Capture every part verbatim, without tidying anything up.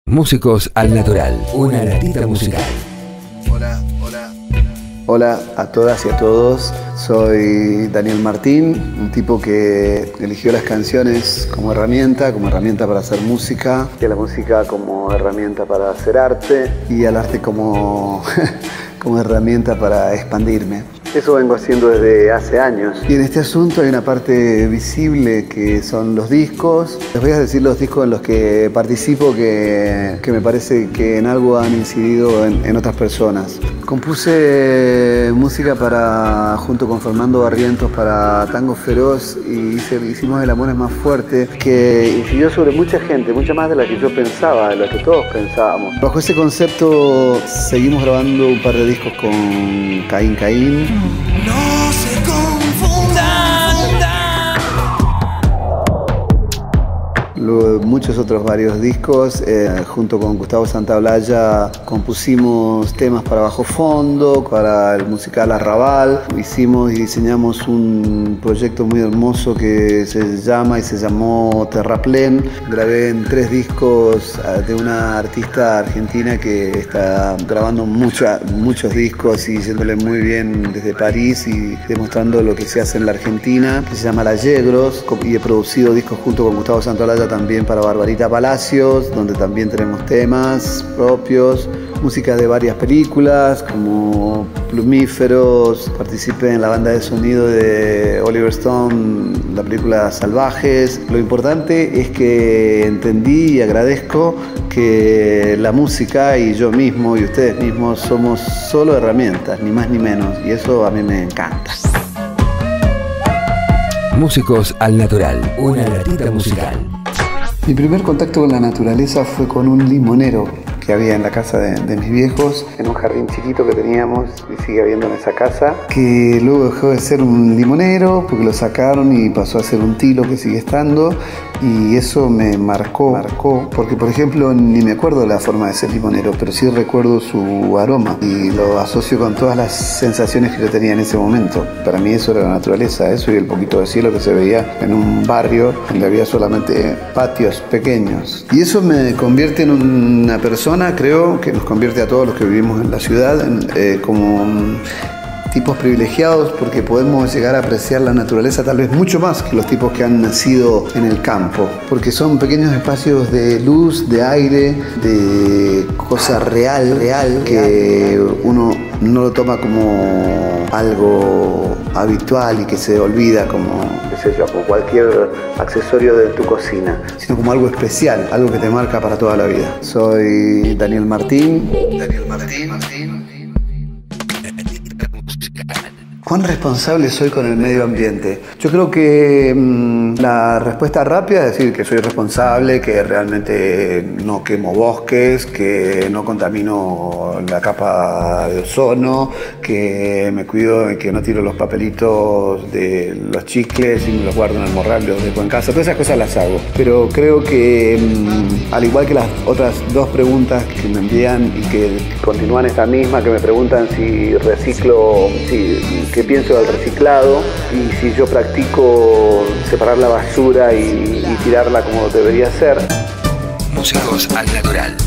Músicos al Natural, una latita musical. Hola, hola. Hola a todas y a todos. Soy Daniel Martín, un tipo que eligió las canciones como herramienta, como herramienta para hacer música, y a la música como herramienta para hacer arte, y al arte como, como herramienta para expandirme. Eso vengo haciendo desde hace años. Y en este asunto hay una parte visible que son los discos. Les voy a decir los discos en los que participo que, que me parece que en algo han incidido en, en otras personas. Compuse música para, junto con Fernando Barrientos, para Tango Feroz, y hice, hicimos El amor es más fuerte, que incidió sobre mucha gente, mucha más de la que yo pensaba, de la que todos pensábamos. Bajo ese concepto seguimos grabando un par de discos con Caín Caín. No se confundan. Luego muchos otros varios discos, eh, junto con Gustavo Santaolalla compusimos temas para Bajo Fondo, para el musical Arrabal. Hicimos y diseñamos un proyecto muy hermoso que se llama y se llamó Terraplén. Grabé en tres discos de una artista argentina que está grabando mucha, muchos discos y yéndole muy bien desde París y demostrando lo que se hace en la Argentina, que se llama La Yegros, y he producido discos junto con Gustavo Santaolalla también para Barbarita Palacios, donde también tenemos temas propios, música de varias películas como Plumíferos. Participé en la banda de sonido de Oliver Stone, la película Salvajes. Lo importante es que entendí y agradezco que la música y yo mismo y ustedes mismos somos solo herramientas, ni más ni menos, y eso a mí me encanta. Músicos al Natural, una latita musical. Mi primer contacto con la naturaleza fue con un limonero que había en la casa de, de mis viejos, en un jardín chiquito que teníamos y sigue habiendo en esa casa, que luego dejó de ser un limonero porque lo sacaron y pasó a ser un tilo que sigue estando, y eso me marcó, marcó, porque por ejemplo ni me acuerdo de la forma de ser limonero, pero sí recuerdo su aroma y lo asocio con todas las sensaciones que yo tenía en ese momento. Para mí eso era la naturaleza, eso y el poquito de cielo que se veía en un barrio donde había solamente patios pequeños. Y eso me convierte en una persona, creo que nos convierte a todos los que vivimos en la ciudad en, eh, como um, tipos privilegiados, porque podemos llegar a apreciar la naturaleza tal vez mucho más que los tipos que han nacido en el campo, porque son pequeños espacios de luz, de aire, de cosa real, real, que uno no lo toma como algo habitual y que se olvida como, qué sé yo, como cualquier accesorio de tu cocina, sino como algo especial, algo que te marca para toda la vida. Soy Daniel Martín. Daniel Martín, Martín. ¿Cuán responsable soy con el medio ambiente? Yo creo que mmm, la respuesta rápida es decir que soy responsable, que realmente no quemo bosques, que no contamino la capa de ozono, que me cuido de que no tiro los papelitos de los chicles y me los guardo en el morral y los dejo en casa. Todas esas cosas las hago. Pero creo que, mmm, al igual que las otras dos preguntas que me envían y que continúan esta misma, que me preguntan si reciclo, si, qué pienso del reciclado y si yo practico separar la basura y, y tirarla como debería ser. Músicos al Natural.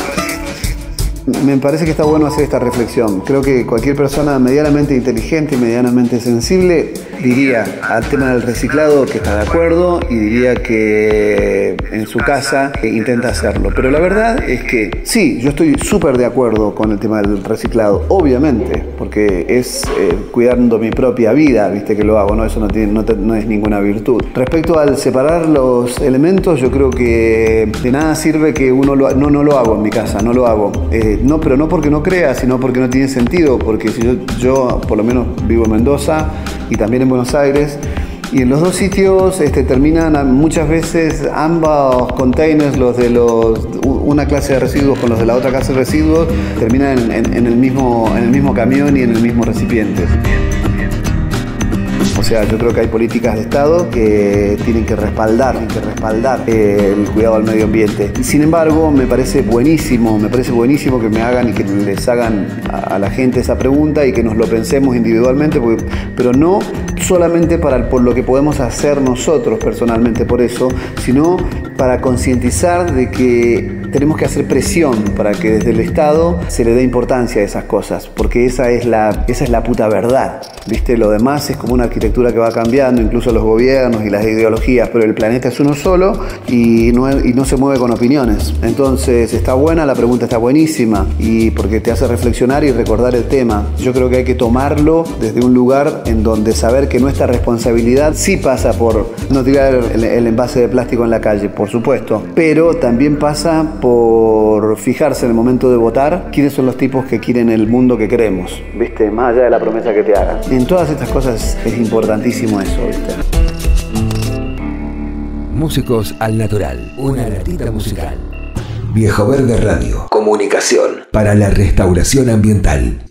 Me parece que está bueno hacer esta reflexión. Creo que cualquier persona medianamente inteligente y medianamente sensible diría al tema del reciclado que está de acuerdo y diría que en su casa intenta hacerlo. Pero la verdad es que sí, yo estoy súper de acuerdo con el tema del reciclado, obviamente, porque es eh, cuidando mi propia vida, viste que lo hago, ¿no? Eso no, tiene, no, te, no es ninguna virtud. Respecto al separar los elementos, yo creo que de nada sirve que uno lo no, no lo hago en mi casa, no lo hago. Eh, No, pero no porque no crea, sino porque no tiene sentido, porque si yo, yo por lo menos vivo en Mendoza y también en Buenos Aires, y en los dos sitios este, terminan muchas veces ambos containers, los de los, una clase de residuos con los de la otra clase de residuos, terminan en, en, en, el, mismo, en el mismo camión y en el mismo recipiente. O sea, yo creo que hay políticas de Estado que tienen que respaldar, tienen que respaldar eh, el cuidado al medio ambiente. Sin embargo, me parece buenísimo, me parece buenísimo que me hagan y que les hagan a, a la gente esa pregunta y que nos lo pensemos individualmente, porque, pero no solamente para, por lo que podemos hacer nosotros personalmente por eso, sino para concientizar de que tenemos que hacer presión para que desde el Estado se le dé importancia a esas cosas, porque esa es la, esa es la puta verdad, ¿viste? Lo demás es como una arquitectura que va cambiando, incluso los gobiernos y las ideologías, pero el planeta es uno solo y no, y no se mueve con opiniones. Entonces está buena, la pregunta está buenísima, y porque te hace reflexionar y recordar el tema. Yo creo que hay que tomarlo desde un lugar en donde saber que nuestra responsabilidad sí pasa por no tirar el, el envase de plástico en la calle, por supuesto, pero también pasa por fijarse en el momento de votar quiénes son los tipos que quieren el mundo que queremos, ¿viste? Más allá de la promesa que te hagan. En todas estas cosas es importantísimo eso, ¿viste? Músicos al natural, una latita musical. Viejo Verde Radio. Comunicación para la restauración ambiental.